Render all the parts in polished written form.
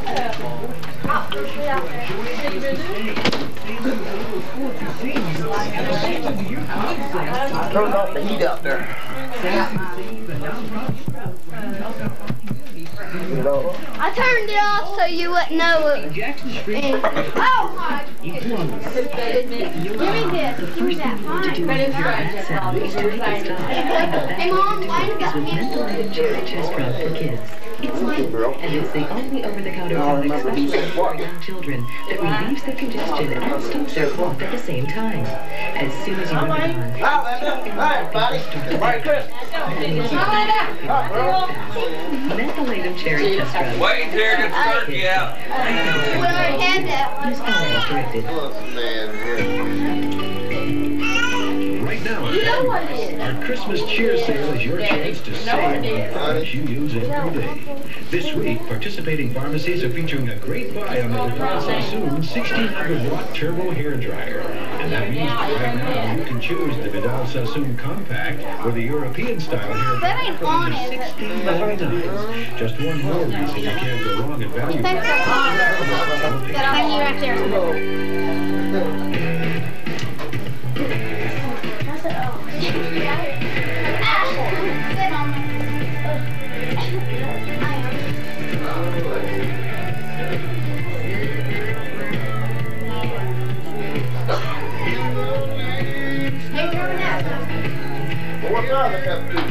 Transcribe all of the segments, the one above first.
Turn off the heat up there. I turned it off so you wouldn't know it. Oh my goodness. Give me this. Give me that. Fine. Hey Mom, mine's got mentholated cherry chest rub for kids. It's new, and it's the only over-the-counter product specially for young children that relieves their congestion and stops their cough at the same time. As soon as you put it on, Hi, buddy. Merry Christmas. mentholated cherry chest rub. Wait there, get the turkey out. We already had that one. Use all as directed. Right now, our Christmas cheer sale is your chance to save on products you use every day. This week, participating pharmacies are featuring a great buy on the Vidal Sassoon 1600-watt turbo hair dryer. And that means that right now you can choose the Vidal Sassoon Compact or the European style hair That ain't on dryer it. for $16.99. Just one more reason you can't go wrong at value. That's on it. That thingy right there. What time is that food?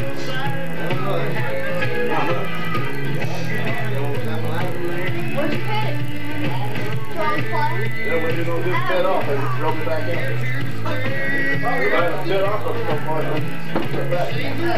Where'd you put it? Wrong plug? Yeah, when you gonna get set off, they just throw it back in. Set off, or set back.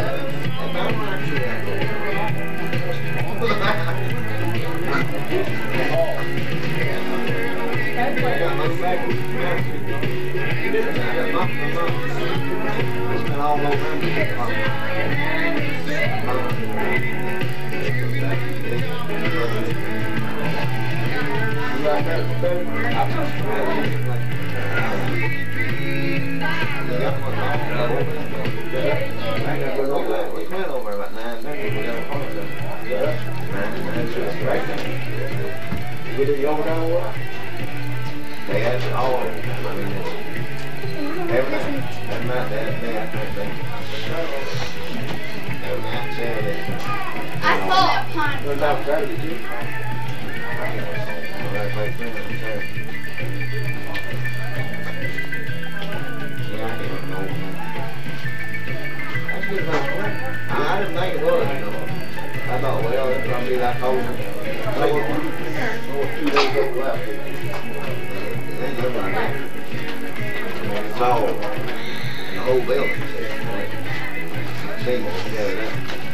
Get it over down what? They have it all. I mean, every night, I can't think. Every night, Saturday. I saw that pond. What about Saturday, too? Yeah, I didn't know. That's good enough. I didn't think it was, you know. I thought, well, it's going to be like old. 2 days over left. It's all in the whole building. Same together now.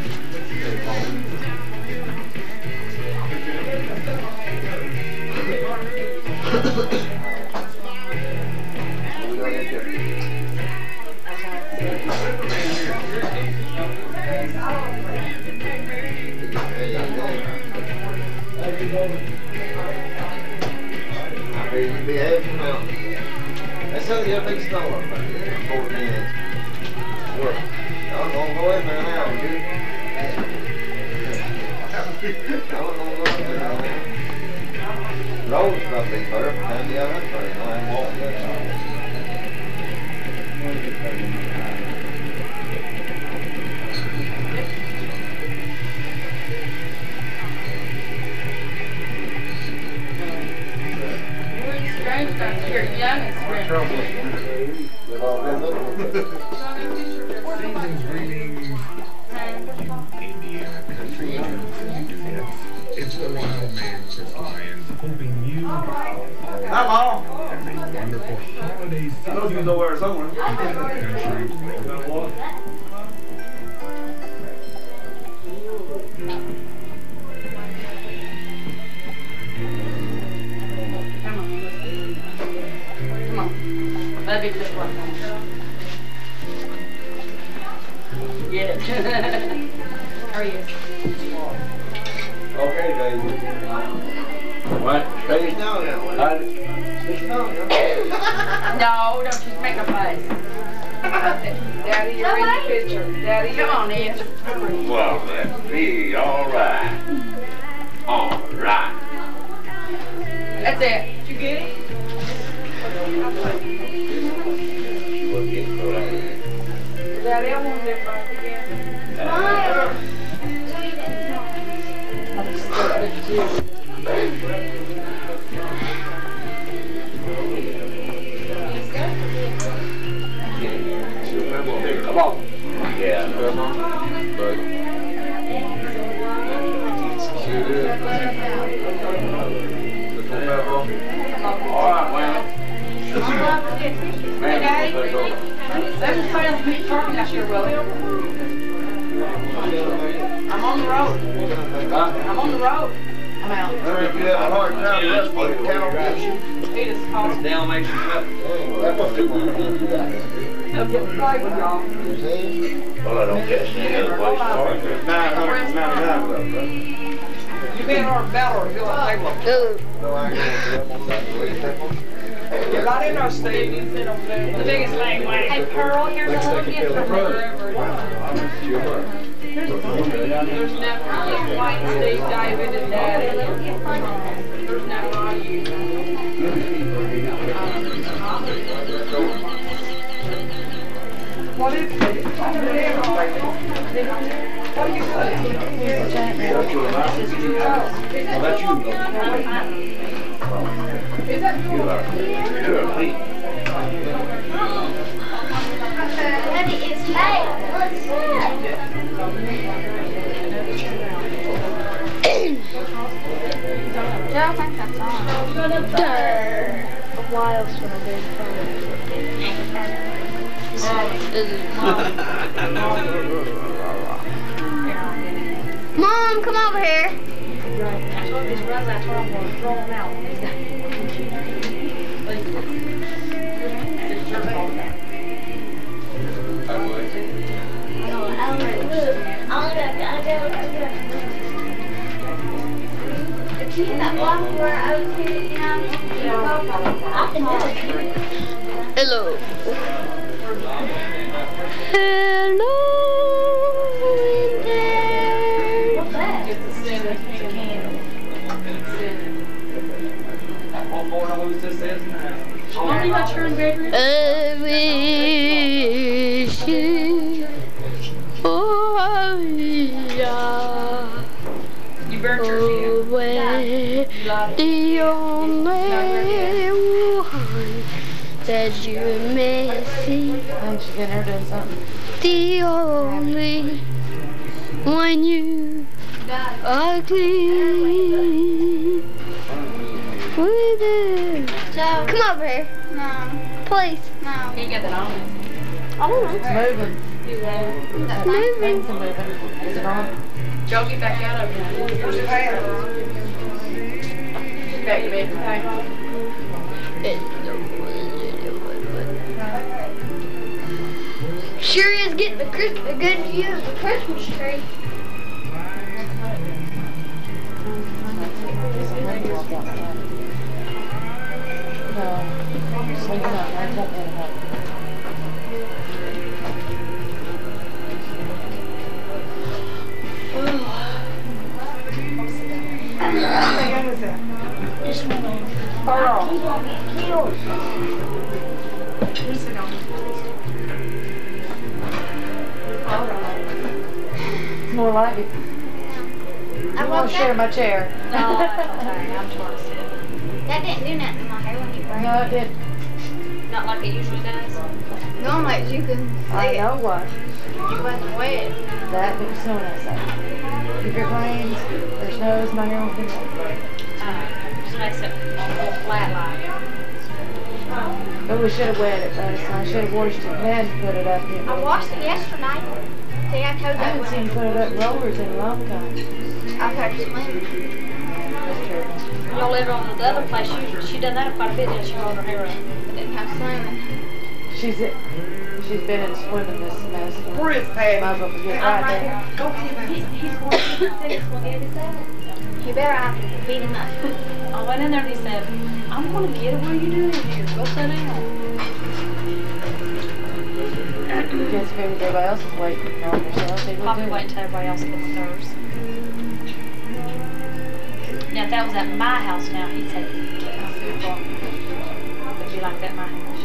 That's how the big snow up there. 4 minutes. Work. I'm gonna go in there now, dude. I'm gonna go in there now. Road's not big perfect, and the other part, you know, I'm walking there. Season's greetings, Indiana country. It's the wild man, Chris Lyons, hoping you have a wonderful holiday season. I know you know where somewhere. Country. That'd be just one. Get it. How are you? Okay, baby. What? Baby snow now. It's snow now. No, don't just make a fuss. Daddy, you're in the picture. Daddy, come on in. Well, let's be all right. All right. That's it. Did you get it? Daddy, I want that back again. Come on. Yeah. But all right, man. Hey, Daddy. There's a fast meat turkey out here, Willie. I'm on the road. I'm on the road. I'm out. If you have a hard time, let's put a cow around you. He just called. Dalmatian cup. That must be one of them. I'm getting fight with y'all. Well, I don't catch any other place. 999 of them, right? You being our battle or feel like table? No, I can't. You're not in our state. You sit over there. The biggest language. Hey, Pearl, here's a little gift from me. There's never White, Steve, David, and Daddy. There's never on you. What is it? What do you say? Is that you? Daddy, it's late. What's that? I think that's on. Why else would I be Mom, come over here. I told you, I told him to throw him out. That block where I was here, I can do it. Hello. Hello, winter. What's that? It's a sin. It's a candle. One more, I who's this is now. Mommy, my turn, baby. I wish you, oh yeah. You burnt your Away, the only one that you may see. I think she's getting her doing something. The only one you are clean with it. Come over here. No. Please. No. You got that on. I don't know. It's moving. It's moving. Things are moving. Is it on? Joe, get back out of here. Where's the pan? Get back, baby. Sure is getting a good view of the Christmas tree. It's more like it. I won't share my chair. No, I'm trying to sit. That didn't do nothing to my hair when you braided. No, it didn't. Not like it usually does. Normally you can see I know what. it wasn't wet. That big snow outside. If it rains or snows, my hair won't be wet. Just makes it all flat like. But we should have wet it last night. I should have washed it and then put it up in. I washed it yesterday. See, I told I you. haven't seen you put it up rollers in a long time. I've had to swim. That's true. Y'all lived on the other place. She done that quite a bit, didn't she? Rolled her hair up. I didn't have swimming. She's been in swimming this semester. Where is Patty? Might as well forget right there. Go see him. He's going to finish when he said. You better have to beat him up. I went in there and he said, I'm going to get it. What are you doing here? Go sit down. Guess maybe everybody else is waiting on themselves. They would Probably do. waiting until everybody else gets theirs. Now, if that was at my house now, he'd take it. like that in my house.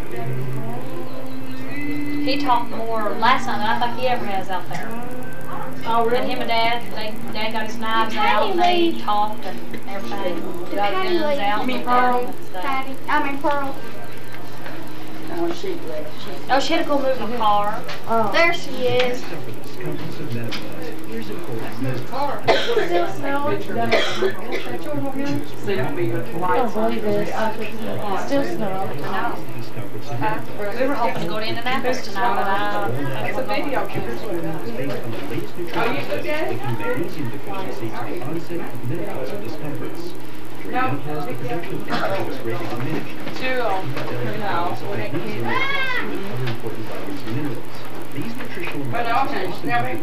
He talked more last night than I think he ever has out there. Oh, And him and Dad, Dad got his knives out, and they talked and everything. Got Patty guns lady. out. You mean and Pearl? stuff. Patty. I mean Pearl. Oh, she left. Oh, she had to go move her car. There she is. For the discomforts of menopause, here's a cold minute. Still snowing. See, it'll be the lights. Still snowing. Discomforts of menopause. We were hoping to go to Indianapolis tonight, but I don't think It's a we're going. video camera. Based on the latest nutrition studies linking magnesium deficiency to the onset of menopause discomforts. During menopause, the production of estrogen is greatly diminished. Magnesium, calcium, and other important vitamins and minerals. These nutritional medicines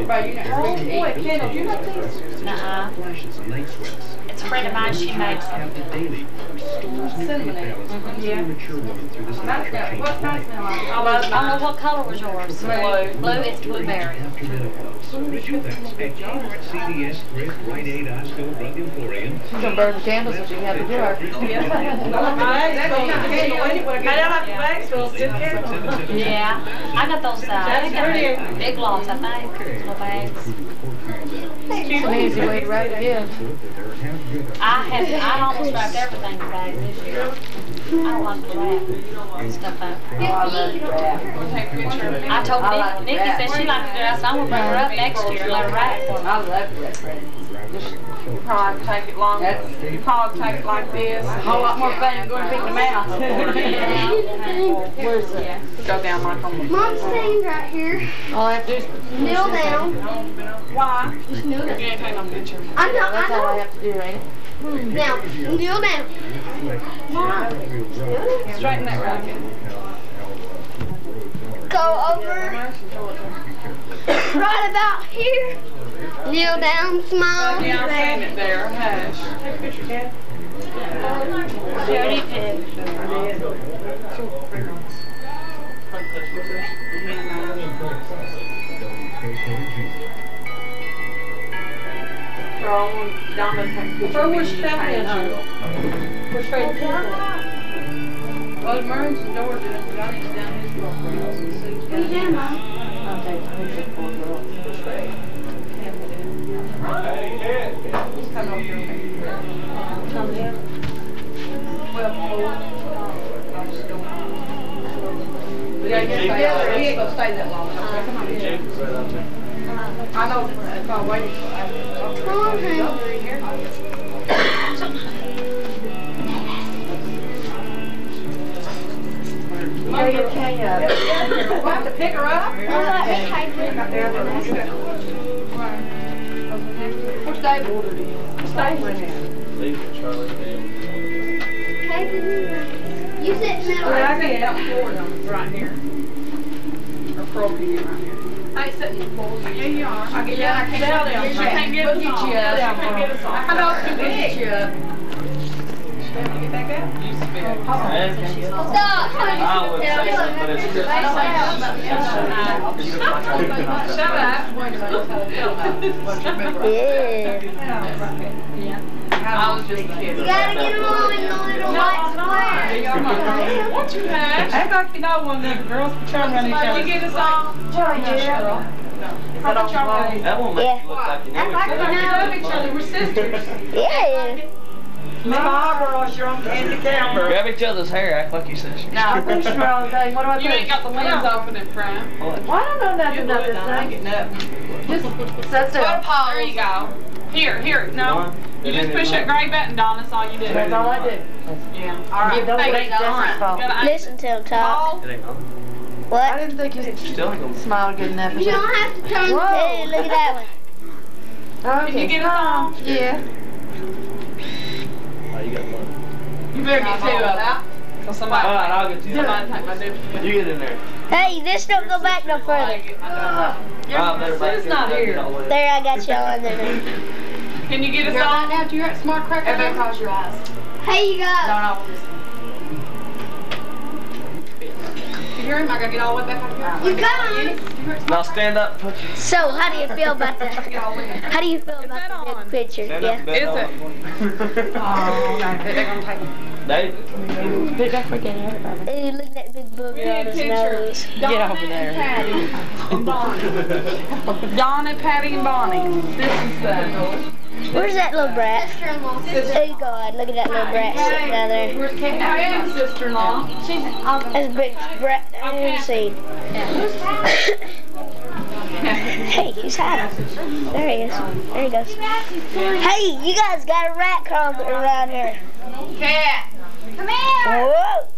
Nuh-uh. flashes and night sweats. It's a friend of mine, she makes them. Captain Daily restores nutrient balance for a mature woman through this natural change of life. I don't know what color was yours. Blue. Blue, it's blueberry. After menopause. Did you thanks at Kmart, CVS, Thrift, Rite Aid, Osco, Drug Emporium. You can burn the candles if you have to do it. I don't have to bags full Yeah, I got those big lots, I think. Little bags. It's an easy way to write it in. I almost wrapped everything in bags this year. I don't like to wrap stuff up. I told Nikki said she liked to do it, so I'm gonna bring her up next year and let her wrap for me. I love that. You probably take it long. You probably take it like this. A whole lot more fun than going to pick them out. Where's Yeah. Go down like on Mom's standing right here. all I have to do is Kneel down. why? Just kneel down. You ain't taking no picture. I know, That's all I have to do, ain't it? Now, kneel down. Mom. Straighten that racket. Go over. Right about here. Kneel down, smile. Yeah, I'm saying it there. Hush. Take a picture, Dad. Jody did. Where's Stephanie and her? Where's Fred? Well, Merlin's the door down. Johnny's down his door. What are you doing, Mom? I'll take a picture for a girl. Where's Fred? He's coming over here. Come in. 12:04. I'll just go. Yeah, he ain't gonna stay that long. Come on, I know if I wait. Come on, honey. Yeah, you can. We'll have to pick her up. Let me take it. Where's Dave? Where's Dave? Leave it, Charlie. Take it. You sit in that I way. get out for them right here. Or Croaky right here. I ain't sitting for you. Yeah, you are. I get down. I can't get down. She can't get us on. She can't get us on. I know it's too big. You have to get back out? Stop. I would say something, but it's Shut up. Yeah. I was just kidding. You gotta get them all in the little white square. What you have? Act like you know one of the girls turn around each other. You get us all? Joy, dear. Is that all wrong? That won't make you look like you know Act like each you other. We love each other. We're sisters. Yeah. Grab each other's hair, act like you sisters. No, I think she's wrong thing. What do I think? You ain't got the windows open in front. What? Well, I don't know nothing about this thing. Just sit there. There you go. Here, no. You just push that gray button, Don, that's all you do. That's all I do. Yeah. All right. Thank you. Listen to him talk. It ain't on. What? I didn't think you Still ain't gonna. smiled good enough. You don't have to turn. Hey, look at that one. Can you get us on? Yeah. Oh, you got one. You better get two of them. So somebody. Alright, I'll get you. Somebody take my duplicate. You get in there. Hey, this don't go back no further. Sue's not here. There, I got y'all in there. Can you get us on? Now, you're at Smart Cracker. Everybody close your eyes. Hey, you got. No. You hear him? I gotta get all the way back up here. You got him. Now stand up. Put your So, how do you feel about the? How do you feel about the big picture? stand up. Yeah. Is it? Oh, Dave. Hey, look at that big booger on his nose. Get over there. Patty and Bonnie. Donna, Patty, and Bonnie. This is the. Where's that little brat? Oh God, look at that little brat sitting down there. Where's Kate? I am sister-in-law. That's a big brat I haven't seen. Hey, he's hiding. There he is. There he goes. Hey, you guys got a rat crawling around here. Cat. Come here. Whoa.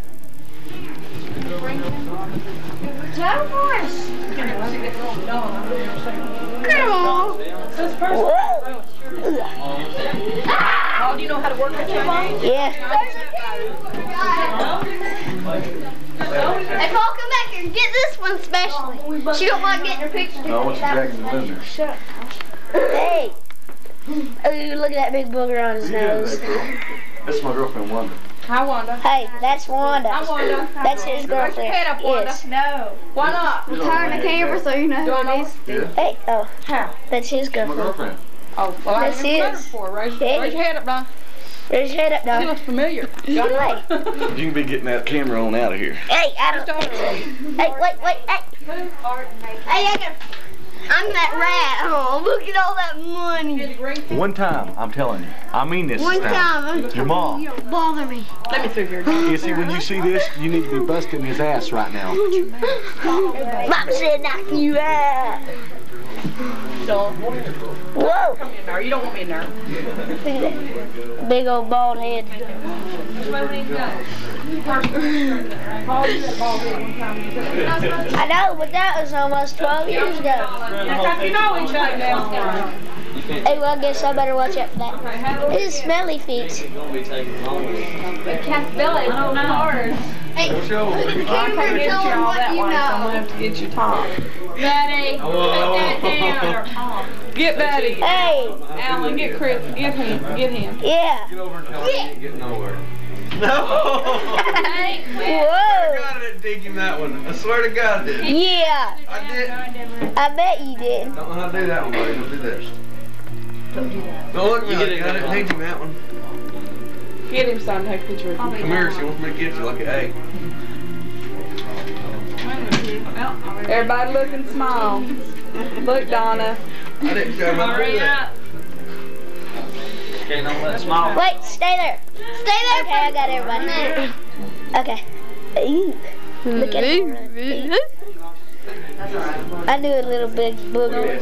Come on. Whoa. Oh, do you know how to work with your phone? Yeah. If I'll come back here and get this one especially. She don't like getting her picture. No, I want you dragging the in there. Hey. Oh, look at that big booger on his nose. That's my girlfriend, Wanda. Hi, Wanda. Hey, that's Wanda. Hi, Wanda. That's his girlfriend. Head up, Wanda. Yes. No. Why not? Turn the camera so you know who it is. Yeah. Hey, oh, How? that's his My girlfriend. Oh, girlfriend. well, I That's haven't his. for. Raise Hey. your head up, Don. Raise your head up, He dog. looks familiar. Get away. You can be getting that camera on out of here. Hey, I don't. Hey, wait, hey. Hey, I'm that rat. Oh, look at all that money. One time, I'm telling you. I mean this One time. Your mom. You don't bother me. Let me through here. You see, when you see this, you need to be busting his ass right now. Mom said knock you out. Don't. Whoa. Come in there. You don't want me in there. Look at that big old bald head. I know, but that was almost 12 years ago. You know each other now. Hey, well, I guess I better watch out for that. This is smelly feet. Cat's belly is so hard. Hey, look at the I camera can't and get you tell them all what that you way, so I'm going to know. have to get you top. Betty, put that down. Get Betty. Hey, Alan, get Chris. Get him. Get him. yeah. Get over and tell him you ain't getting nowhere. No! Hey, Whoa. I didn't dig him that one. I swear to God I did. Yeah, I did. I bet you did. Don't know how to do that one, buddy. Don't do this. Don't look at me like that. I didn't dig him that one. Get him, son. Take a picture of him. Come here. She wants me to get you like an egg. Everybody look and smile. Look, Donna. I didn't show him how to do that. Okay, don't let it smile. Wait, stay there. Stay there. Okay, I got everybody. Okay. Ooh, look at him. I knew a little big booger.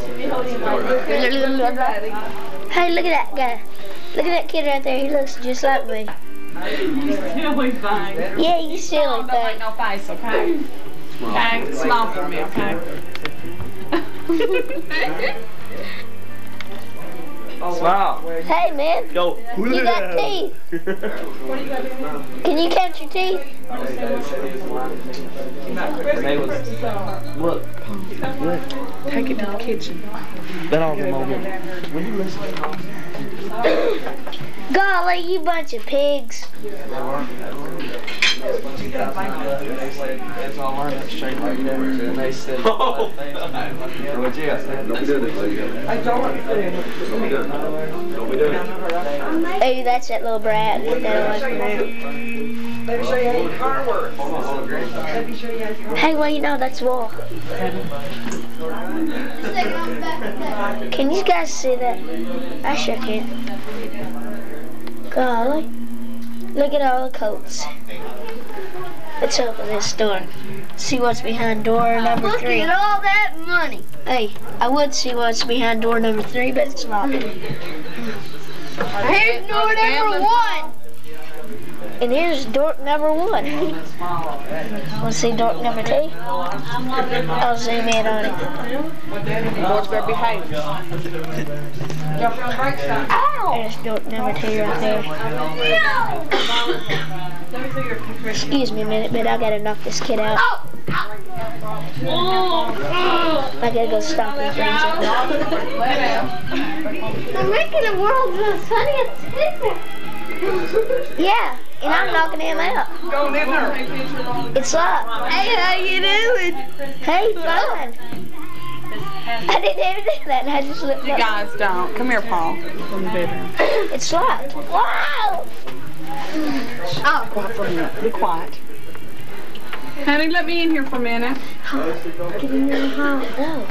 Hey, look at that guy. Look at that kid right there. He looks just like me. You silly thing. Yeah, you silly Don't make thing. no face, okay? Okay? Smile for me, okay? Smile. Hey, man. Go. You got teeth. Can you count your teeth? They was, look. Take it to the kitchen. That all the moment. Golly, you bunch of pigs. It's all learning straight like that. And they said, But yes, don't be doing it. Don't be doing it. Don't be doing it. Hey, that's that little brat. Get that away from there. Let me show you how your car works. Hey, well, you know that's Wolf. Can you guys see that? I sure can. Golly. Look at all the coats. Let's open this door. See what's behind door number Look 3. at all that money. Hey, I would see what's behind door number 3, but it's locked. Here's door number 1. And here's dork number 1. Want to see dork number 2? I'll zoom in on it. Boys better behave. There's dork number 2 right there. Excuse me a minute, but I gotta knock this kid out. I gotta go stop him. They're making the world the sunniest. Yeah, and I'm knocking him out. Go in there. It's up. Hey, how you doing? Hey, fine. I didn't even do that, and I just looked You up. guys don't. Come here, Paul. From the bedroom. It's locked. Wow. Oh. Quiet for a minute. Be quiet. Honey, let me in here for a minute. Get in your house.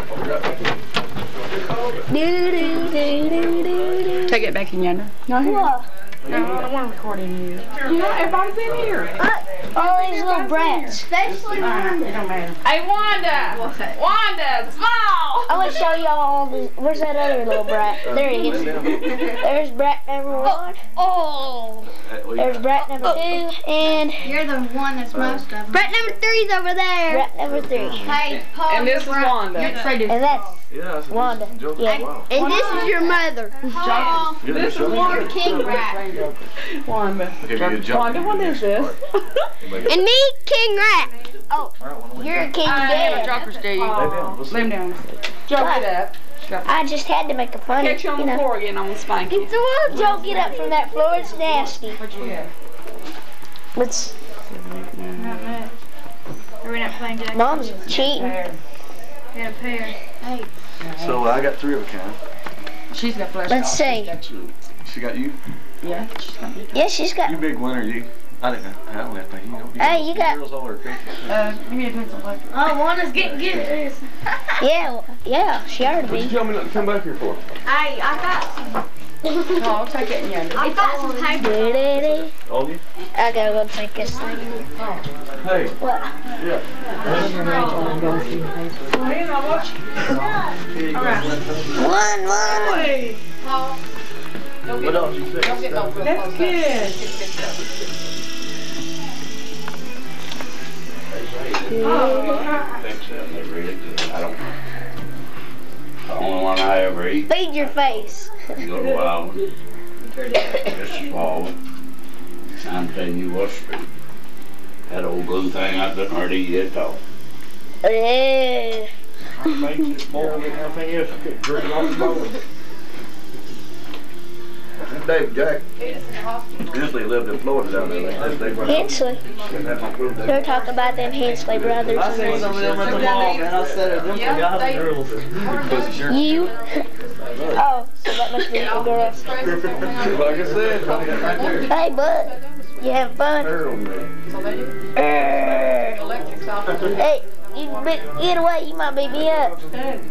Do. Take it back in yonder. No, here. What? No, I don't want to record in you. You know, everybody's in here. All these little brats. Especially Alright, it don't matter. Hey, Wanda! Wanda, small! I want to show y'all all the. Where's that other little brat? There he is. There's brat number 1. Oh. There's brat number 2, and You're the one that's most of them. brat number 3's over there. Brat number 3. Hey, Paul. And this is Wanda. And that's Wanda. Yeah. And this is your mother. Paul. This is Wanda. King Rat. Wanda. Wanda, what is this? And me, King Rat. Oh, you're King Dad. Joker, Steve. Lay him down. Joe, get up. I just had to make a funny, Catch you on the floor again, I'm gonna spank you. It's the one. Don't get up from that floor. It's nasty. What you got? Let's. Are we not playing Jack? Mom's cheating. Got a pair. Hey. So I got 3 of a kind. She's got flesh. Let's see. She got you? Yeah, she's got me. Yeah, she's got. You big winner, you. I didn't have that thing. Hey, you got. Girls all are crazy. Give me a pencil, please. Oh, Wanda's getting good. Yeah, she ought to What'd you be. tell me not to come back here for? Hey, I got some. Oh, take it in yonder. I got some paper. All you? I gotta go take this thing. Hey. What? Yeah. One. What else you say? That's good. I don't. The only one I ever eat. Feed your face. Go to Wild One. Just small one. I'm telling you what's true. That old blue thing I couldn't hardly eat at all. Yeah. Makes it boiled and everything else. I couldn't drink it off the bowl. David Jack. Hensley lived in Florida down there. Hensley. They're talking about them Hensley brothers. I seen some of them at the mall, man. I said, them forgotten girls. You? Oh, so that must be the girls. Like I said, right there. Hey, bud. You having fun? Hey, get away. You might beat me up.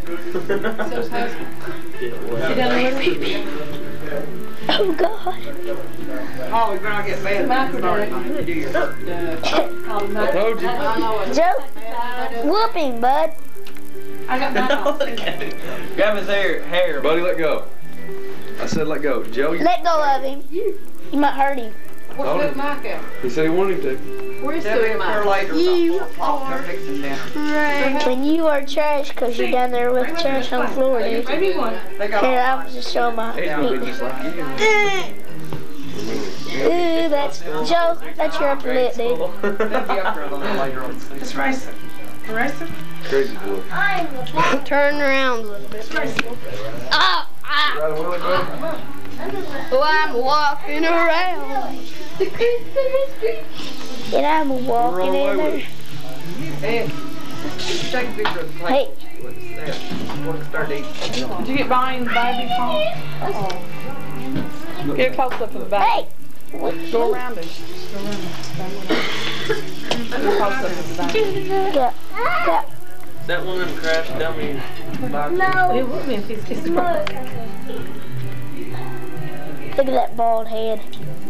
Oh, God. Oh, you're gonna get bad. I told you. Joe, whoop him, bud. I got mine. Grab his hair. Buddy, let go. I said let go. Joe, you... Let go of him. You might hurt him. Where's Big Mike at? He said he wanted him to. Where's Big Mike? You are trash. When you are trash, because you're down there with trash on the floor, dude. Maybe one. And I was just showing my feet. Ooh, that's Joe. That's your upper lip, dude. It's racing. Racing? Crazy boy. Turn around a little bit. Oh, I'm walking around. And I'm walking in there. Hey. Take a picture of the plate. Hey. Did you get behind the baby phone? Uh-oh. Get close up to the baby. Hey. Go around it. Go around it. Get close up to the baby. Yeah. That one of them crashed dummy. No. It would be if he's kissing her. Look at that bald head.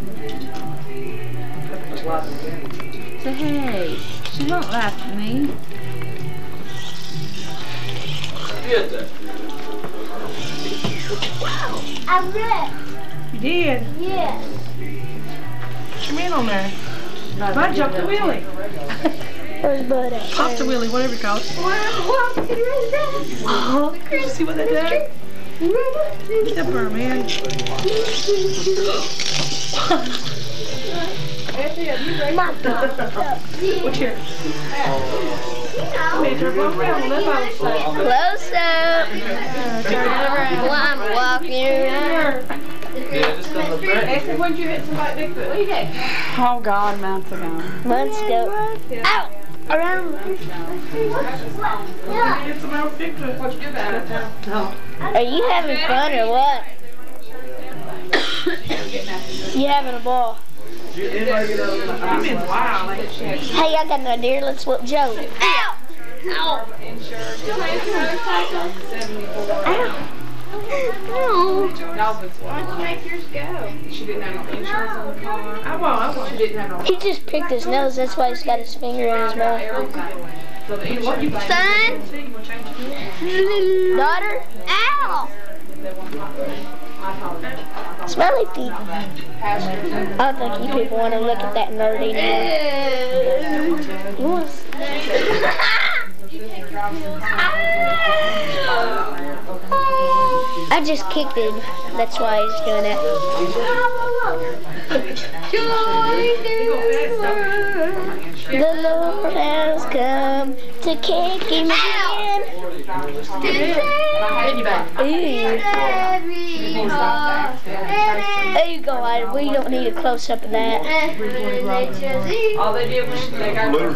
So, hey, she won't laugh at me. Did that? I read. You did? Yeah. Come in on there. Bud jumped the wheelie. Where's Bud at? Pop the wheelie, whatever it calls. Oh, see what that does? Get up there, man. What's your? Close up. Well, I'm walking around. Yeah, just in the Esther, when did you hit somebody Bigfoot? What you did? Oh God, months ago. Months ago. Ow! Around. Hit somebody with Bigfoot. What'd you do about it? Are you having fun or what? You having a ball? Hey, I got an idea. Let's whoop Joe. Ow! Ow! Ow! No. Why don't you make yours go? She didn't have no insurance on the car. I won't. She didn't have no. He just picked his nose. That's why he's got his finger in his mouth. Son? Daughter? Ow! Smelly feet. I don't think you people want to look at that nerdy nose. I just kicked him. That's why he's doing that. The Lord has come to kick him again. There you go, Ida. We don't need a close-up of that. All they did was they got her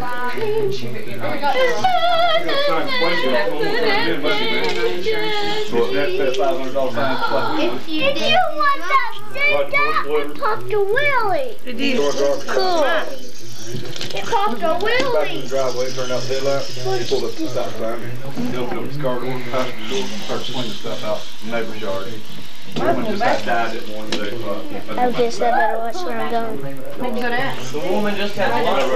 If you do want that, sit down and talk to Willie. Cool. Talk to Willie. Driveway, turned out the headlight, pulled up the stop sign, opened up his car door, passenger door, started swinging stuff out in the neighbor's yard. The woman just died at 1 day. I guess I better watch where I'm going. The woman just had a lot of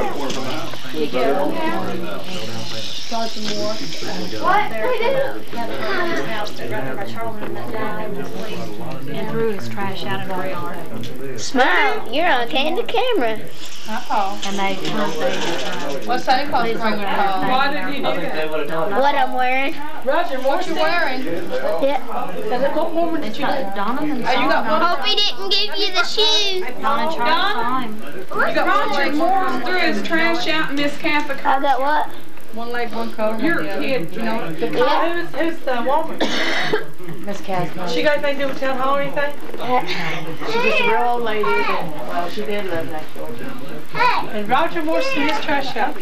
Start some more. What? And threw his trash out in our yard. Smile, you're on candid camera. And they What's Santa Claus going to call? Why did he do that? What I'm wearing? Roger, what you wearing? Yeah. It's Donovan saw him. Hope he didn't give you the shoe. Donna tried to saw him. You got Roger Morris threw his trash out and Miss Kathy. I got what? One leg, one coat. Your kid, you know. Who's the woman? Miss Casper. She got anything to do with town hall or anything? She's just a real old lady. Well, she did live next door. And Roger Morris threw his trash out.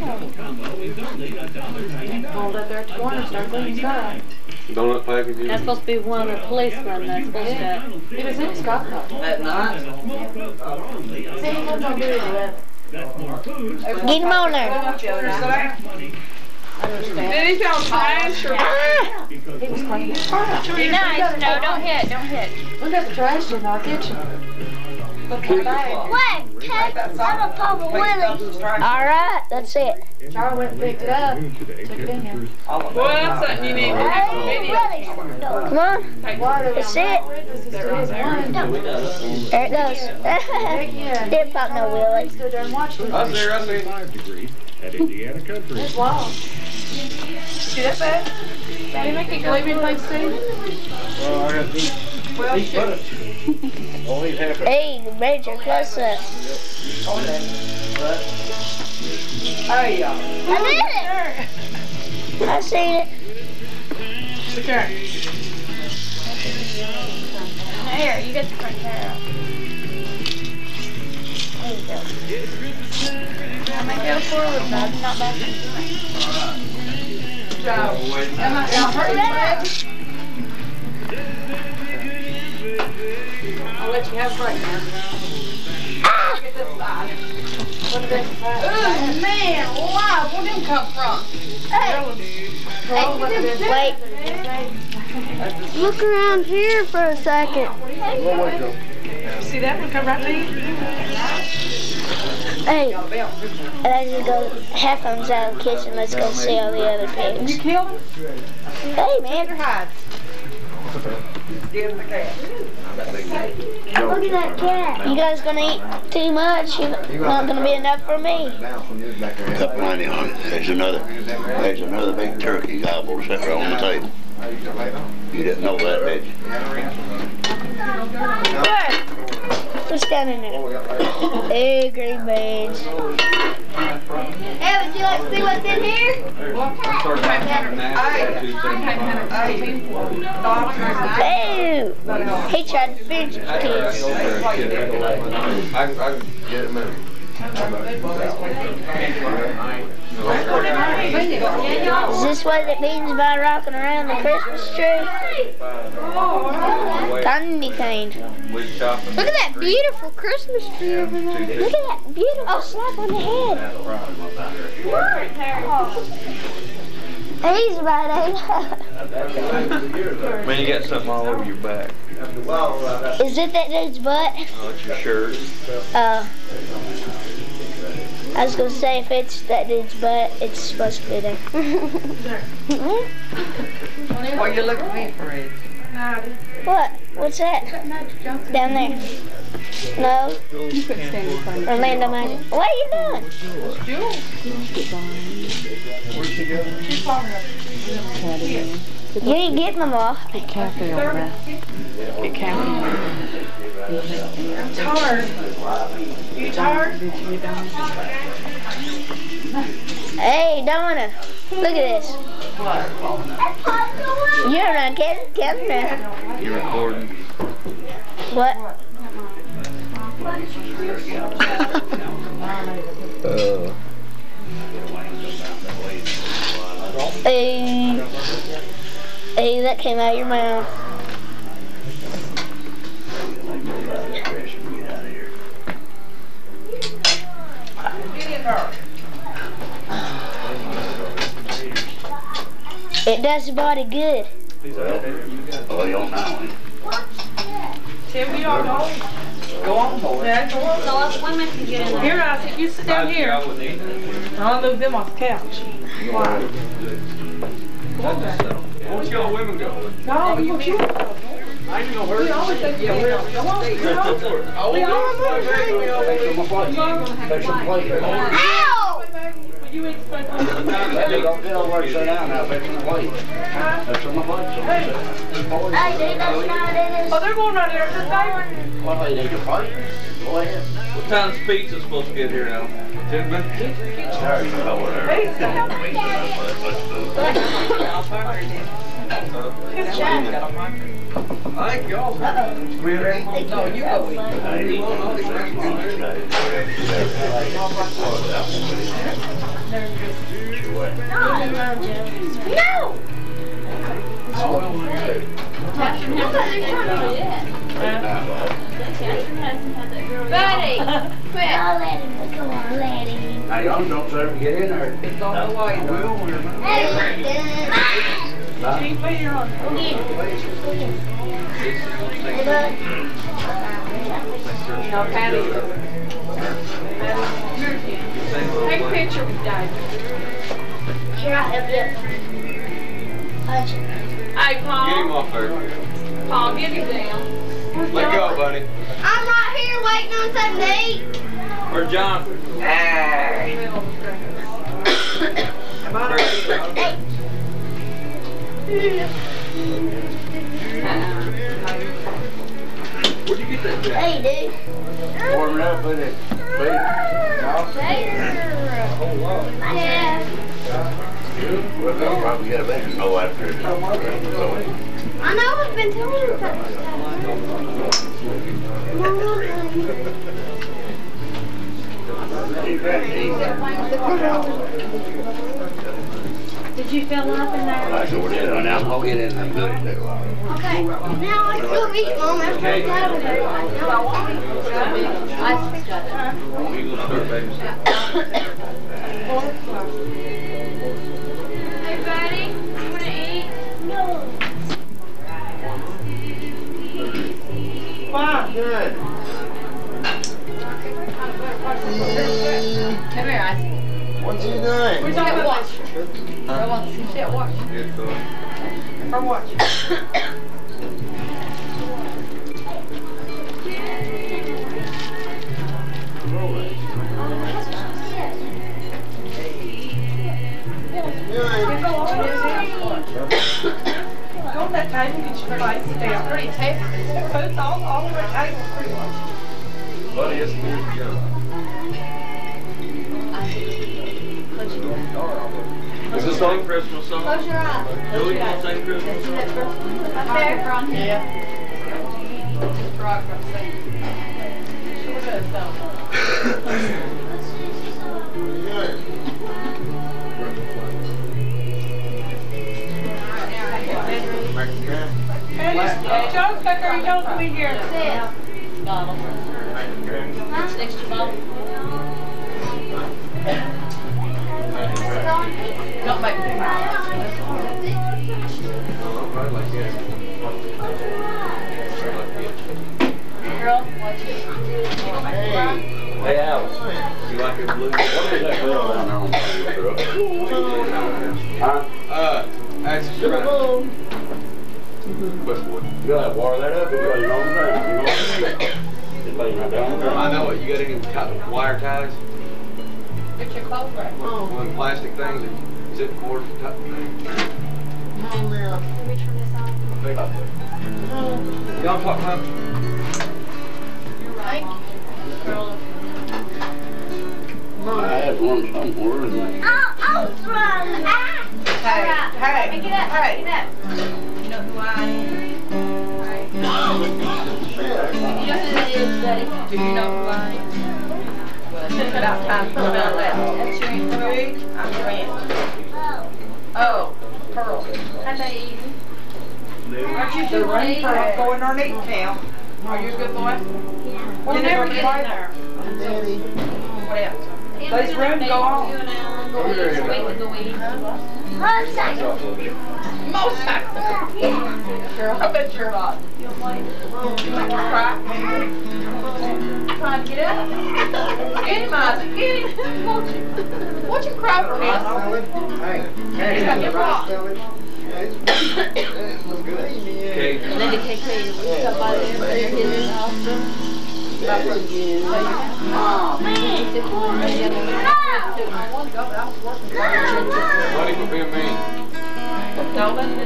Hold up there at the corner and start cleaning stuff. Donut packages. That's supposed to be one of the policemen that's supposed to. He was in Scott though. At night? See, he was on duty with. Get him on there. Did he feel trash or? He was cleaning. Be nice. No, don't hit. Don't hit. We got the trash in our kitchen. Look at that. What? That'll talk to Willie. All right, that's it. Charlie went and picked it up. Took it in here. Well, that's something you need to have a video. Come on. That's it. There it goes. Didn't pop no Willie. Stood there and watched it. I see. 5 degrees at Indiana Country. It's wild. See that bad? Did he make you believe in things too? Well, I got these. Well, shit. Only half a Hey, major close up. Oh, yeah. I did it. I seen it. Okay. Here, you get the front hair out. There you go. I'm gonna go forward, bud. Not back. Am I hurting you? I'll let you have a break now. Get this side. Oh, man, wow, where did them come from? Wait. Look around here for a second. See that one come right there? Hey, let's just go. Half of them's out of the kitchen. Let's go see all the other pigs. You killed him? Hey, man. Hides. Give him the cat. Look at that cat. You guys gonna eat too much? You're not gonna be enough for me. Got plenty on it. There's another big turkey gobble sitting right on the table. You didn't know that, did you? What's down in there? Hey, green beans. Hey, would you like want to see what's in here? Oh, he tried to finish the kids. I can get him in. Is this what it means by rocking around the Christmas tree? Candy cane. Look at that beautiful Christmas tree over there. Look at that beautiful slap on the head. He's right, ain't Man, you got something all over your back. Is it that dude's butt? Oh, it's your shirt. I was gonna say if it's that dude's butt, it's supposed to be there. What you looking at me for, Ed? What? What's that? Down there. No. Orlando Magic. What are you doing? Where's she going? You ain't getting them all. Get Kathy over there. Get Kathy over there. I'm tired. You tired? Hey, Donna. Look at this. You're not getting now. You're recording. What? Hey, that came out of your mouth. It does the body good. Oh, you don't know. Tim, you don't know? Go on, boy. Yeah, go on. So us women can get in there. Here, I said, you sit down here. I'll move them off the couch. Why? Where's y'all women going? No, you can't. I ain't gonna hurt We always say, yeah, we're Ow! You expect me to Get over and sit down now, fixing the plate. That's on the plate. Hey, dude, that's not it. Oh, they're going right here. Just say. Well, they need to fight. Go ahead. What time's pizza supposed to get here now? 10 minutes? Hey, stop. I think y'all. We ready? No, you go eat. No! Buddy, quit. I'll let him. Come on, let him. Now, y'all don't ever get in there. It's on the way. Keep me on. No, Patty. Take a picture with Dad. Here, I'll help you. Hey, Paul. Get him off there. Paul, get him down. Let go, buddy. I'm right here waiting on something to eat. Where's Jonathan? Hey. Where'd you get that jacket? Hey, dude. Warm it up with it. Oh, wow. Yeah. Well, they'll probably get a better snow after it. I know I've been telling you that. Did you feel nothing there? I sure did. Now I'll get in and do it. Okay, now I go eat, Mom. After I got over there. I just got it. You gonna start babysitting? Hey, buddy, you want to eat? No. Fine. Good. Come here, Isaac. What's he doing? We're talking about watch. I want to see shit. Watch. Or watch. Go on that table and get your face down. Pretty tasty. Food's all the way table pretty much. Buddy, it's good to go. Is this on Christmas song? Close your eyes. Do we want to sing Christmas song? Up there. Yeah. Rock, I'm saying. Sure does, don't Hey, John's back there, you don't come in here. Bottle. Next to bottle. Don't make me Girl, watch it. Hey, Alice, you like your blue? What is that girl down there on the truck? Huh? Access right. Quick boy. You gotta wire that up and you gotta on the ground. You know what I'm saying? I know it. You got any wire ties? Get your clothes right. One of them plastic things that zip cord type thing. Let me turn this on. Y'all talk about? You're right. I had one somewhere and I'll run. Hey, hey, Pick it up. hey. Pick it up. You know who I am? You know who that is, buddy. Do you know who I am? Well, it's about time to come out that. That's your Aunt Pearl. I'm your aunt. Oh, Pearl. How about you? Aren't you the rain Pearl going underneath town? Are you a good boy? We'll never get in there. What else? There's room to go on. You and Alan go in this week to go eat. Motorcycle. Motorcycle. Girl, I bet you're not. You want to cry? Trying to get up. Get him, Isaac. Get him. Won't you cry for him? Hey, got your rock. Okay. And then the KK, stuff by there, but they're his house. Oh, man. Buddy for being mean. No, let him in.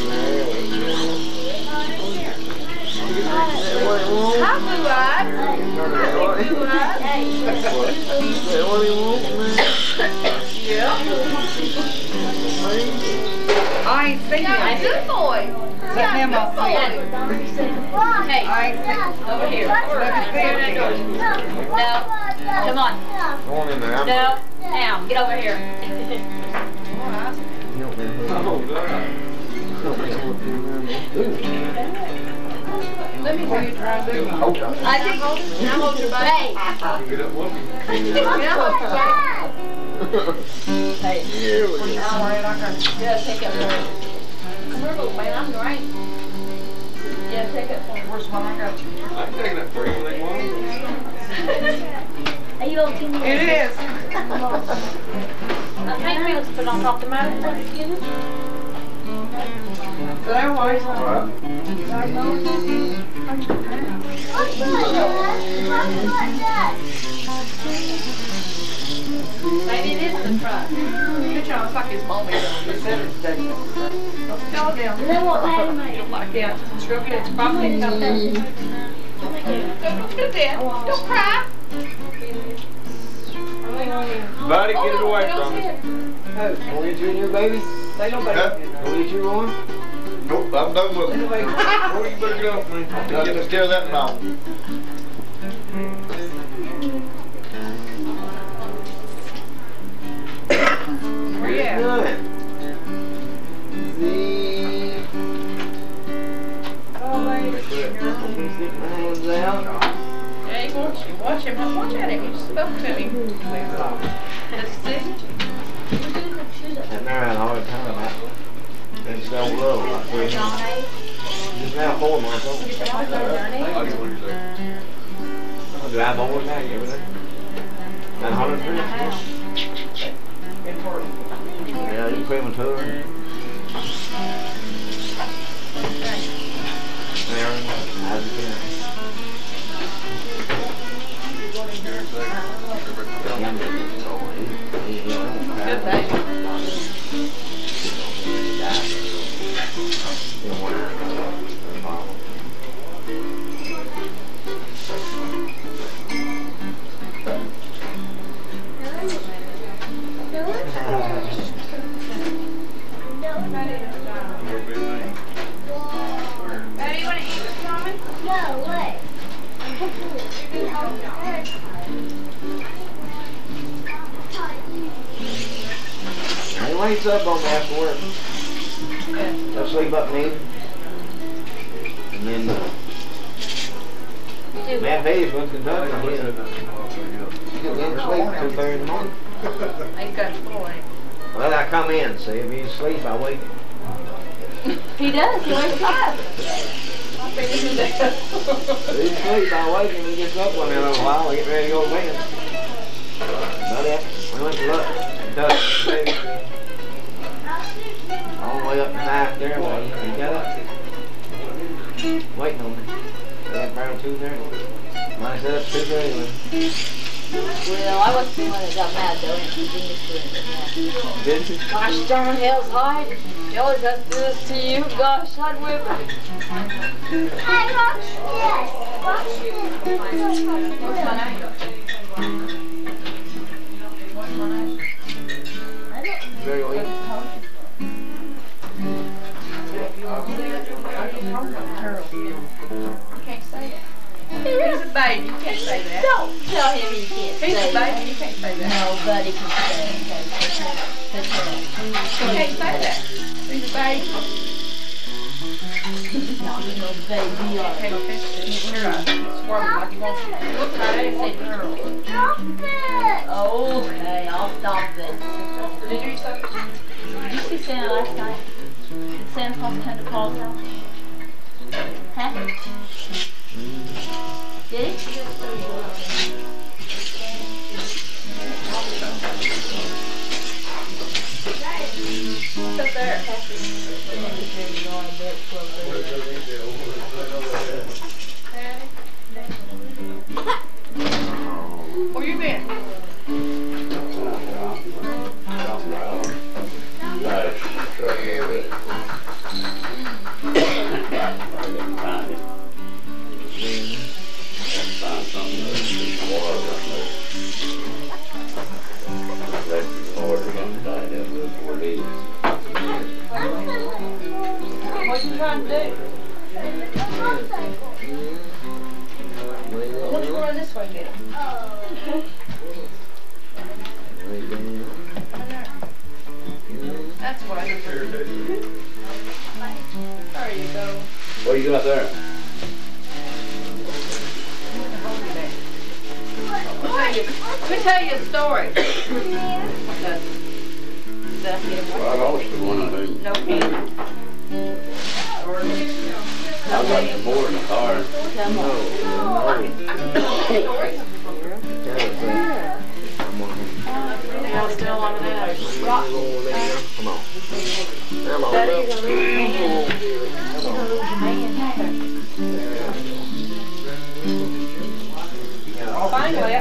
Hi, Blue Eyes. Hi, Blue Eyes. Yeah. I ain't seen him. Good boy. Let him up. Hey, I ain't seen over here. Let me see him. No, come on. Go on in there. No, now, get over here. Oh, God. Let me see you try to do it. I think now hold your baby. Get up, look. Hey, yeah, take it for me. Come here, little man, I'm right. Yeah, take it for me. Where's one I got you? I'm taking it for you when they want. Are you okay? It is. Hey, let's put it on top of the mountain. There was. Maybe it is in the front. Picture on, it's like his mommy. Go down. They won't let him out. Like that. It's real good. It's probably coming. Don't do that. Don't cry. Buddy, get it away from me. Hey, want to get you in here, baby? They don't Huh? Want to get you one? Nope, I'm done with it. Boy, you better get off me. I'll get care of that now. Where you at? See? Oh, lady. Stick my hands out. Yeah, he wants you. Watch him. Watch at him. You spoke to him. Let's see. Sitting there had a hard time. They just don't grow like we just now 4 months old. I'll drive over back everything. And 103. Yeah, you premature. Aaron, how's it been? Good day. He wakes up on me after work. He'll sleep up me. And then, man, Hayes went to Kentucky. He'll get to sleep 2:30 in the morning. Ain't got the point. Well, I come in, see, if he's asleep, I wake him. He does, he wakes up. If he's asleep, I wake him, he gets up one in a little while, I get ready to go to bed. But we went to look, Kentucky, all the way up the knife there, well, he got up, waiting on me. I got around 2:30. When I set up 2:30, Well, I wasn't the one that got mad though, and she did did you? Gosh darn hell's high. She always has to do this to you. Gosh, I'd whip her. Hey, watch this. Watch this. What's my name? Very weak. You can't say it. He's a baby, you can't say that. Don't tell him he can't say He's a that. baby, you can't say that. Nobody can say it. You can't say that. He's a baby. Not no baby. You can't catch it. You're right. Squirming like you want to. Look at it, say girl. Stop it. Okay, I'll stop this. Did you say? Did you see Santa last night? Did Santa Claus come to Paul's house? Huh? Did he? What's up there? Where you been? What you trying to do? Why don't you run this way and get him? That's what I do. There you go. What you got there? Let me tell you a story. Well, I lost the one I knew. No candy. I got some more in the car. Y'all still on that? Come on. Come on. Finally.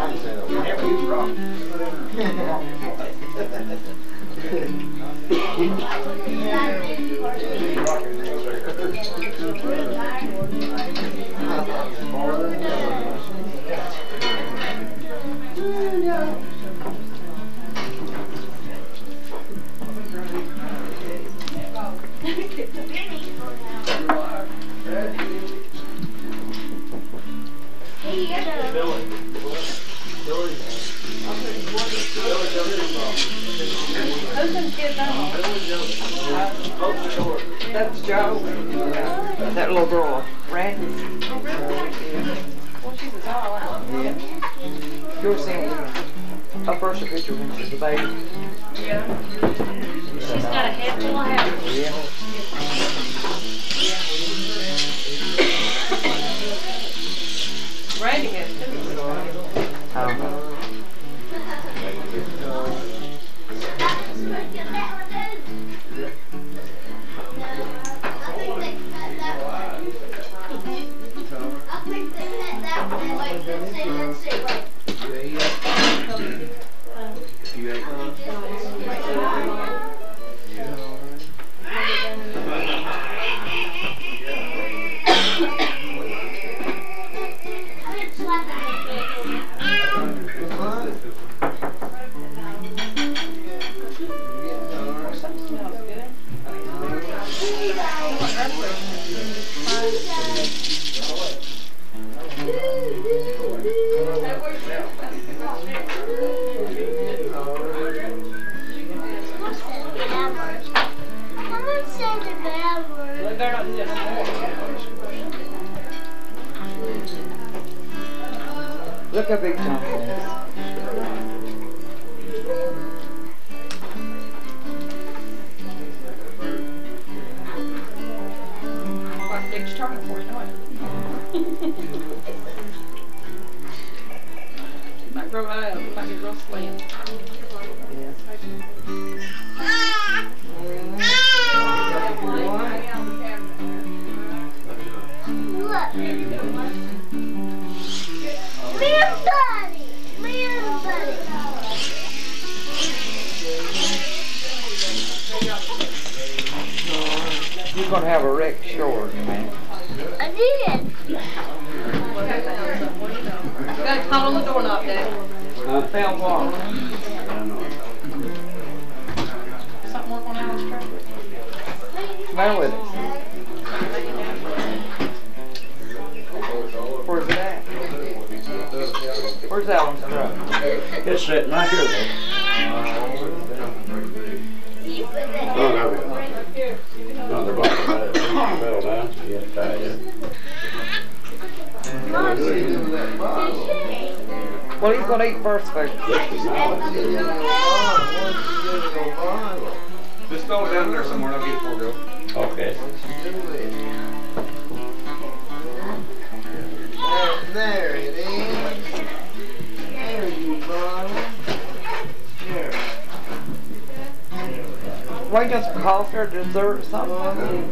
Who's them kids on? That's Joe. That little girl, Randy. Oh, really? Well, she's a doll, Yeah. You'll see her first picture when she's a baby. Yeah. She's got a head full of hair. Yeah. Randy has two. Look how big Tom is. Like Dick's turning for you, know it. Might grow out, might be real slim. You're gonna have a wrecked short, man. I did. Got to call on the doorknob, Dad. I found one. Something work on Alan's truck. Smell with it. Where's it at? Where's Alan's truck? It's sitting right here, though. No, they're both fell down, so you have to tie it in. What are you gonna eat first, folks? Just throw it down there somewhere and I'll get it for you. Okay. There it is. There you go. There. Wait, just coffee or dessert or something?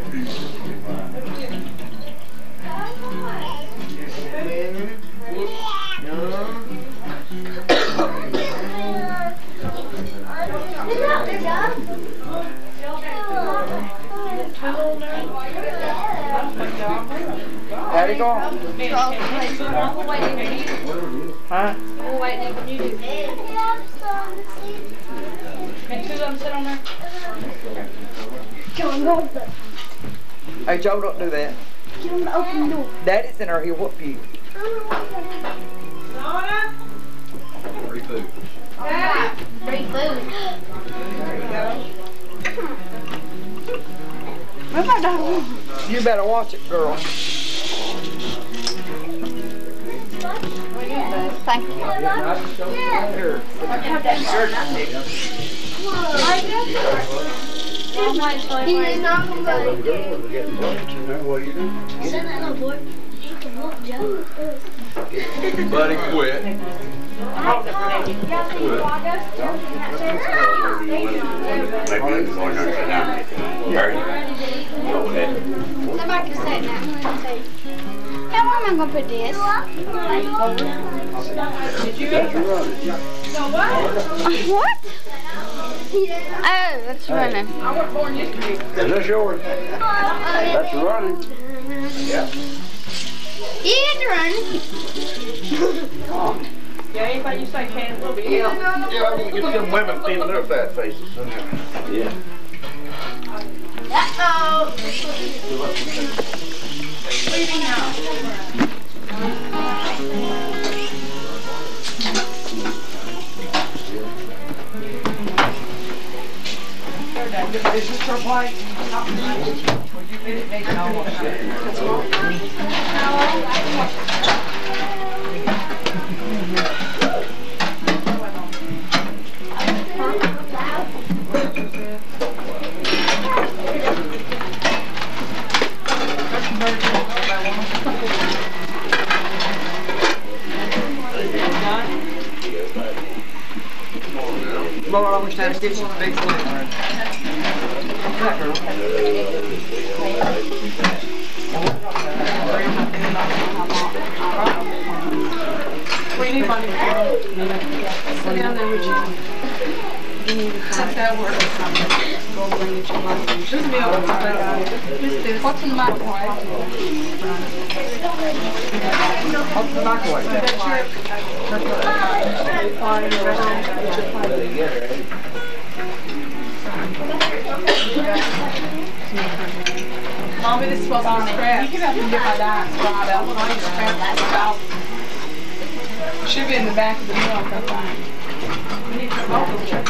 How'd it go? Huh? We'll wait there when you do. Can two of them sit on there? Hey, Joe, don't do that. Open the door. Daddy's in there, he'll whoop you. Free food. Free food. You better watch it, girl. Thank you. Here. He's not going to What are you doing? send that little boy. You can look, Joe. Buddy, quit. Maybe I'm going to sit down. Okay. Somebody can say it now. Say, how am I going to put this? What? Oh, that's running. I wasn't born yesterday. Is this yours? That's running. Yeah. Yeah, it's running. Yeah, anything you say can, will be. Yeah, I'm gonna get them women feeling their fat faces. Yeah. Uh-oh. Leaving now. Is this her plate? Would you fit it? Maybe I'll watch it. Lord, I wish I had a kitchen big plate. We need money. Sit down there with you. That works. Just me over. What's in the microwave? What's the microwave? Mommy, this is supposed to be scraps. You can have to get my diet spot out. When I eat scraps, that's about. Should be in the back of the milk, I think. We need to open the chicken.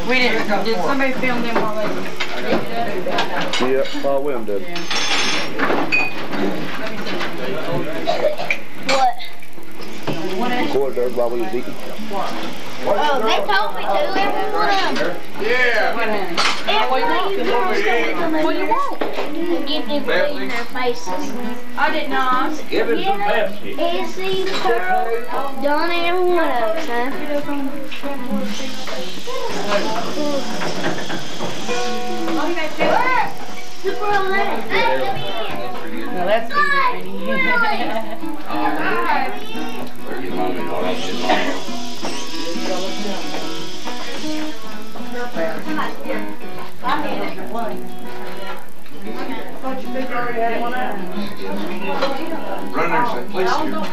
We didn't. Did somebody film them while they? Yeah, Paul William did. What? Recorded those while we was eating. Oh, they told me to. Every one of them. Yeah. Every what you want? Get them in their faces. I did not. Give it some Pepsi. Izzy, Pearl, Donna, every one of us, huh? Now that's easy. Where's your mommy? Run there and say, police are here.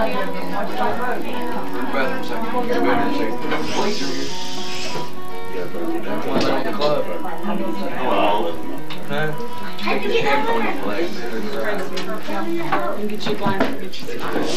Bathroom second. Your bedroom second. Police are here. One on the club. Huh? Get you blind. Get you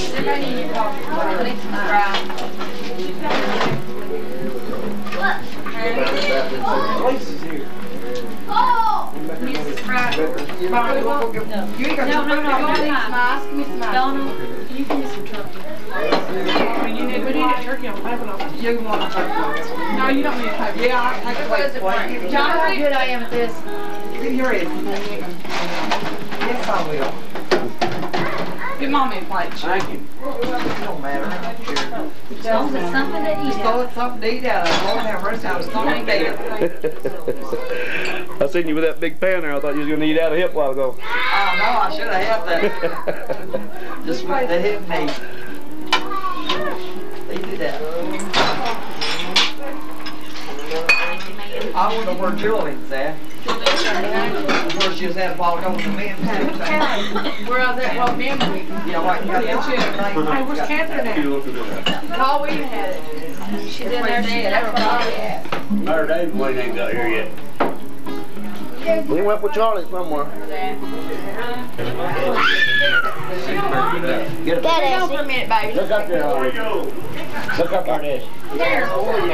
Police is here. Oh! Mrs. Pratt. No. You ain't got no. Donna, you can get some turkey. We need a turkey on pineapple. You want a turkey? No, you don't need a turkey. Yeah, I can wait. John, how good I am at this. You're in. Yes, I will. Give Mommy a plate. Thank you. It don't matter. As long as it's something to eat Just throw it something to eat out of. Lord have mercy, I was throwing it. I seen you with that big pan there. I thought you was going to eat out a hip a while ago. Oh, no, I should have had that. Just with the hip meat. They did that. I wonder where Julian's at. Where she was at a while ago with the men. Where I was at, well, memory. Yeah, like, Hey, where's Catherine at? Call we had it. She's in there, that's what I had. Mary David Wayne ain't got here yet. He went with Charlie somewhere. Get a That Hold on for a minute, baby. Look up there, Holly. Look up on this. There.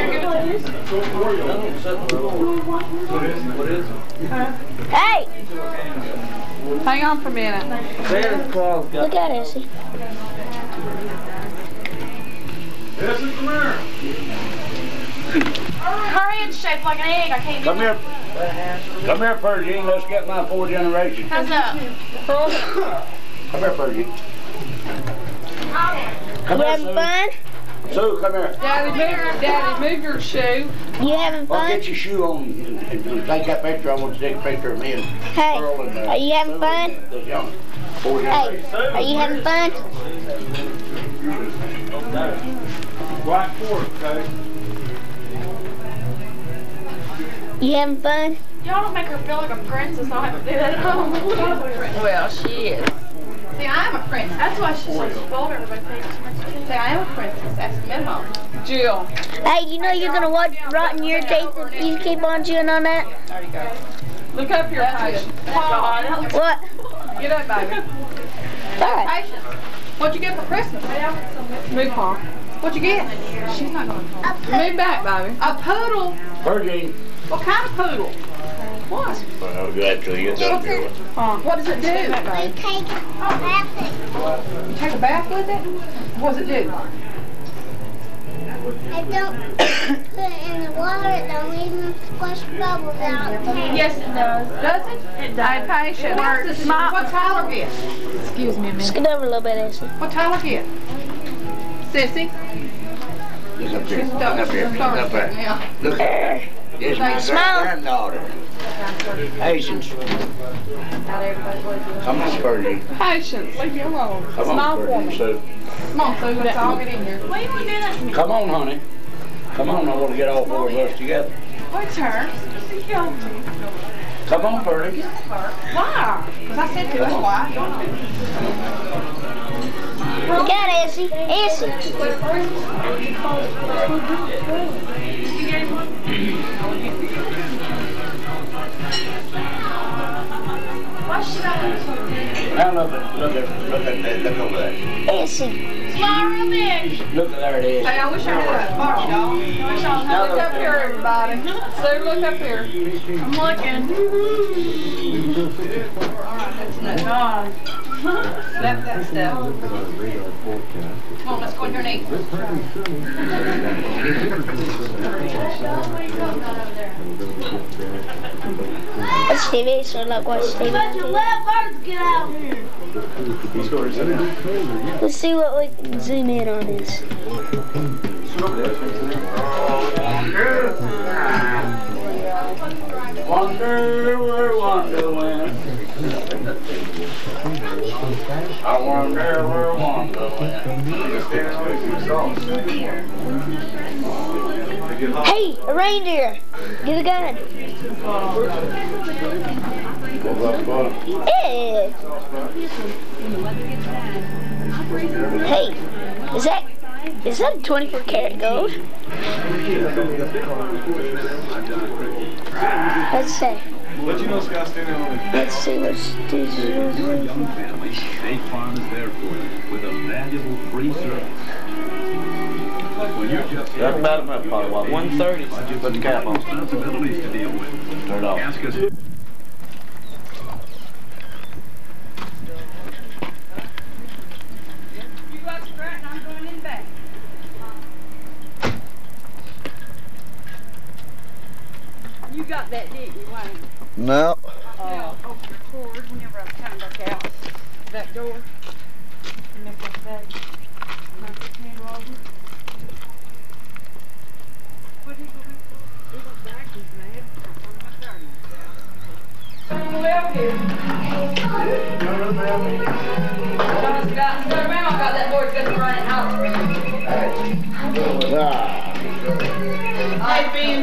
What is it? Hey! Hang on for a minute. Santa Claus got. Look at Izzy. Izzy, come here. Her head's shaped like an egg. I can't Come here. Come here, Fergie. Let's get my 4th generation. How's up? Come here, Fergie. Come You here, having fun? Sue, come here. Daddy, move your shoe. You having I'll fun? get your shoe on and take that picture. I want to take a picture of me and Hey, Earl and are you having fun? the young 4th Hey, generation. are you having fun? Black fork, okay? You having fun? Y'all don't make her feel like a princess. I'll have to do that at home. Well, she is. See, I am a princess. That's why she's so spoiled. Everybody thinks too much. See, I am a princess. That's the minimum. Jill. Hey, you know you're gonna rot in your teeth if you keep on chewing on that? There you go. Look up here, patient. What? Get up, baby. Alright. Patience. What'd you get for Christmas? Move, Paul. What'd you get? She's not going to talk. Move back, baby. A poodle? Fergie. What kind of poodle? What? Well, good till you get done here with it. What does it do? We take a bath. You take a bath with it? What does it do? It don't put it in the water. It don't even squash bubbles out. Yes, it does. Does it? It does. Hey, patient. What Tyler get? Excuse me a minute. Scoot over a little bit, Izzy. What Tyler get? Sissy? Look up here. Look up here. Look up there. Yeah. Look at her. This is my Smile. granddaughter. Patience. Come on, Fergie. Patience. Leave me alone. Come Smile on, for Fergie. me. So, Come on, Sue. Let's all get in here. Why you want to do that to me? come on, honey. Come on, I want to get all 4 of us together. What's her? She killed me. Come on, Fergie. Why? Because I said to. That's why. Look at Izzy. Izzy. Now look at that. Look over there. Izzy. fly real big. Look, there it is. Hey, I wish I had a box, y'all. I wish I had. Look up here, everybody. Sue, look up here. I'm looking. Alright, that's enough. Left that stuff. Come on, let's go in here and eat. Watch TV, so like watch TV. Get out here. Let's see what we can zoom in on this. Wonder where Wanda went. I wonder where Wanda went. Hey, a reindeer! Get a gun. Hey! Hey, is that 24 karat gold? Let's see. Let you know Scott's standing on it. Let's see what's this. Young family, State Farm is there for you with a valuable free service. When you're just That's about enough, probably. What, 130? Put the cap on. Responsibilities to deal with. Turn it off. Ask us. You got that, didn't you, Wayne? No. Over the cord whenever I was coming back out. That door. And make that back. What are you going to do? He was back, he's mad. Got that boy's gonna run it out. Hey, Ben.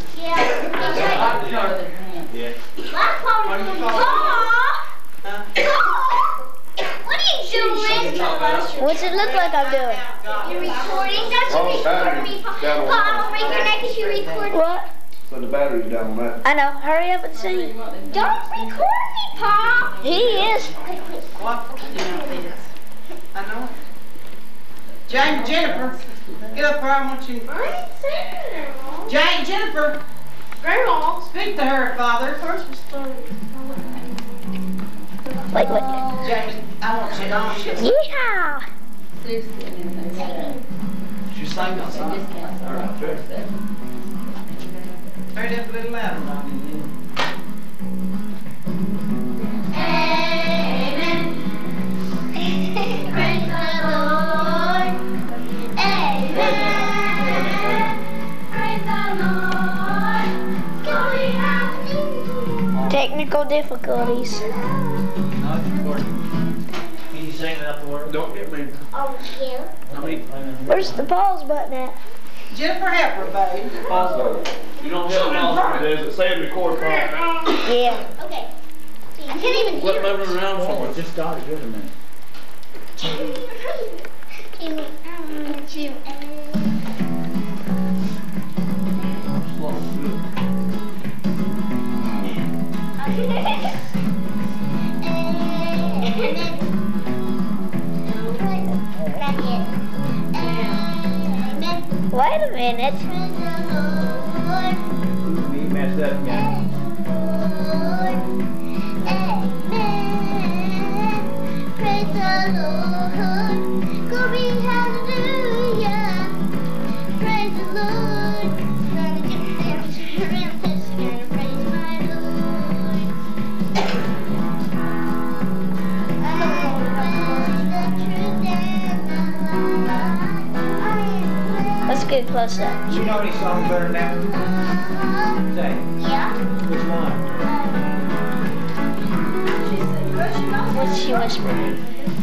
What's it look like I'm doing? You're recording? Don't you record me, Pa? I'll break your neck if you record me. What? So the battery's down on that. I know. Hurry up and see. Don't record me, Pa. He is. I know. Jane, Jennifer, get up here. I want you. I ain't saying it, Mom. Jane, Jennifer, Grandma. speak to her, Father. First was started. Wait. Jane, I want you on. Yeehaw! She sang that song. Turn it up a little louder. Amen. Praise the Lord. Amen. Praise the Lord. Glory, hallelujah. Technical difficulties. Can you sing it up the word? Don't get me. Oh, yeah. Where's the pause button at? Jennifer, help her, babe. You don't have a mouse for it, is it? Say and record, Paul. Yeah. Okay. See, I can't even Quit hear moving around for it. Just started. Wait a minute. Wait a minute. You messed up again. Praise the Lord. Glory, hallelujah. Praise the Lord. Gonna get down to around this gonna praise my Lord. I found the truth and the light. Let's get close up. You know any songs better now? Say. Yeah. Which one? What's she whispering?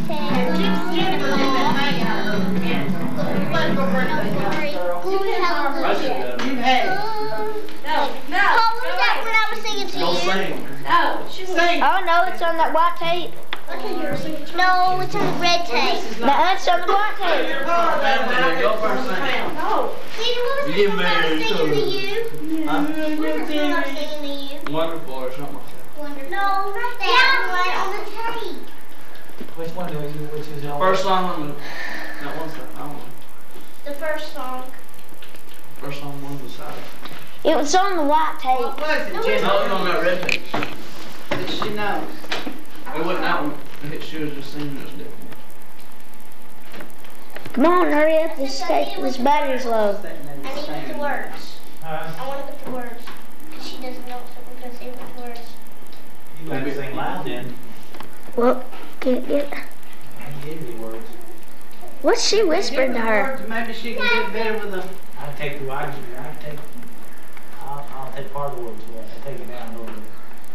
You had it. No. What was that when I was singing to Don't you? sing. Sing. Oh no, it's on that white tape. No, it's on the red tape. That's on the white tape. Go first, sing. Peter, what was You that song I was married singing to you? Huh? What was that song I was singing to you? Wonderful or something like Wonderful. No, not that one on the tape. that. Which one do you, which is the first song on the... That one's the one. The first song. First song one was side. It was on the white tape. What was it, Jim? No, it was on that red tape. That she knows. It wasn't that one. She was just singing this different. Come on, hurry up. This battery's low. I need the words. I want to get the words. Because she doesn't know, so we're going to say the words. You better sing loud then. Well, can't get. I can give you the words. What's she whispering to her? Maybe she can get better with a... I'll take the words. I'll take part of the words. I'll take it down a little bit.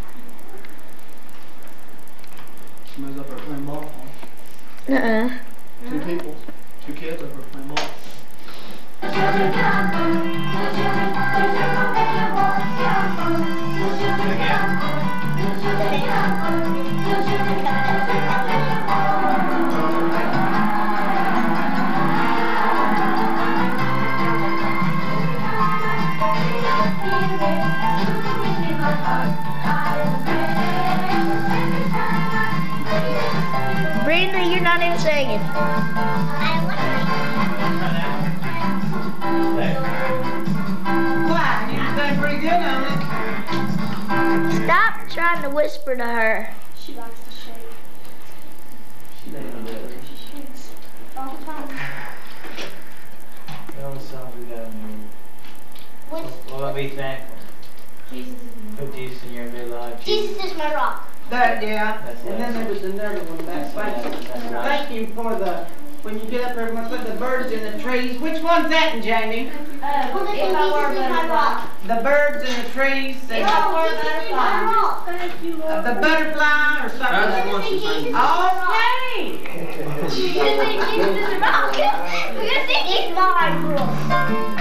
Somebody's up there playing ball. Nuh-uh. Two people. Two kids up there playing ball. Brenda, you're not even singing. Why? You've done pretty good on it. Stop trying to whisper to her. She likes to shake. She shakes all the time. What songs we got in there? Well, be thankful. Put Jesus in your good life. Jesus is my rock. That, yeah. And then there was another one back. Thank you for the, when you get up there, must put the birds in the trees. Which one's that, Jamie? If I were a butterfly. The birds in the trees. If I were a butterfly. Thank you, Lord. The butterfly or something. That's the one she's singing. Okay. Jesus is my rock. We're going to sing He's my rock.